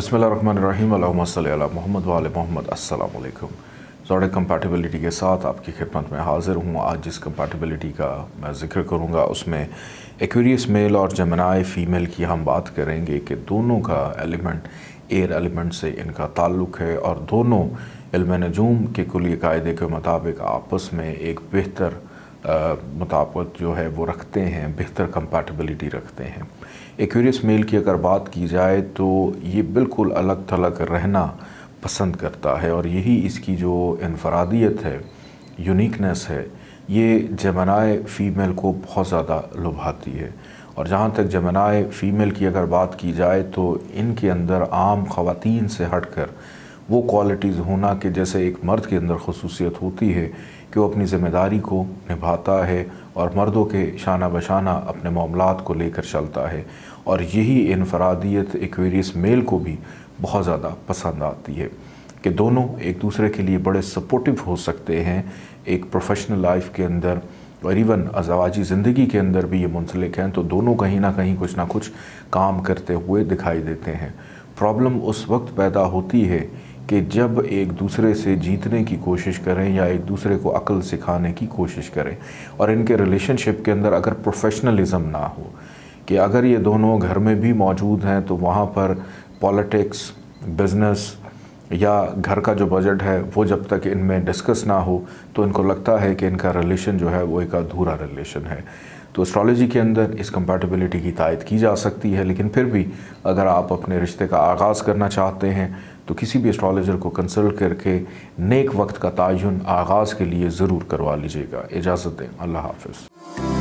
बिस्मिल्लाहिर्रहमानिर्रहीम अल्लाहुम्मा सल्ली अला मोहम्मद व आले मोहम्मद। अस्सलाम वालेकुम। ज़ोडिक कंपैटिबिलिटी के साथ आपकी खिदमत में हाज़िर हूँ। आज जिस कंपैटिबिलिटी का मैं ज़िक्र करूँगा उसमें एक्वेरियस मेल और जेमिनी फ़ीमेल की हम बात करेंगे कि दोनों का एलिमेंट एयर एलिमेंट से इनका ताल्लुक़ है और दोनों इल्म नजूम के कुली कायदे के मुताबिक आपस में एक बेहतर मुताबिकत जो है वो रखते हैं, बेहतर कंपैटिबिलिटी रखते हैं। एक्वेरियस मेल की अगर बात की जाए तो ये बिल्कुल अलग थलग रहना पसंद करता है और यही इसकी जो इनफरादियत है, यूनिकनेस है, ये जेमिनी फ़ीमेल को बहुत ज़्यादा लुभाती है। और जहाँ तक जेमिनी फ़ीमेल की अगर बात की जाए तो इनके अंदर आम ख़वातीन से हटकर वो क्वालिटीज़ होना कि जैसे एक मर्द के अंदर खसूसियत होती है कि वो अपनी ज़िम्मेदारी को निभाता है और मर्दों के शाना बशाना अपने मामलात को लेकर चलता है। और यही इनफरादियत एक्वेरियस मेल को भी बहुत ज़्यादा पसंद आती है कि दोनों एक दूसरे के लिए बड़े सपोर्टिव हो सकते हैं एक प्रोफेशनल लाइफ के अंदर और इवन अज़वाजी ज़िंदगी के अंदर भी ये मुंसलिक हैं, तो दोनों कहीं ना कुछ काम करते हुए दिखाई देते हैं। प्रॉब्लम उस वक्त पैदा होती है कि जब एक दूसरे से जीतने की कोशिश करें या एक दूसरे को अक्ल सिखाने की कोशिश करें और इनके रिलेशनशिप के अंदर अगर प्रोफेशनलिज़म ना हो, कि अगर ये दोनों घर में भी मौजूद हैं तो वहाँ पर पॉलिटिक्स, बिज़नेस या घर का जो बजट है वो जब तक इनमें डिस्कस ना हो तो इनको लगता है कि इनका रिलेशन जो है वो एक अधूरा रिलेशन है। तो एस्ट्रोलॉजी के अंदर इस कंपैटिबिलिटी की तायद की जा सकती है, लेकिन फिर भी अगर आप अपने रिश्ते का आगाज़ करना चाहते हैं तो किसी भी एस्ट्रोलॉजर को कंसल्ट करके नेक वक्त का तयन आगाज़ के लिए ज़रूर करवा लीजिएगा। इजाज़त दें। अल्लाह हाफ़िज़।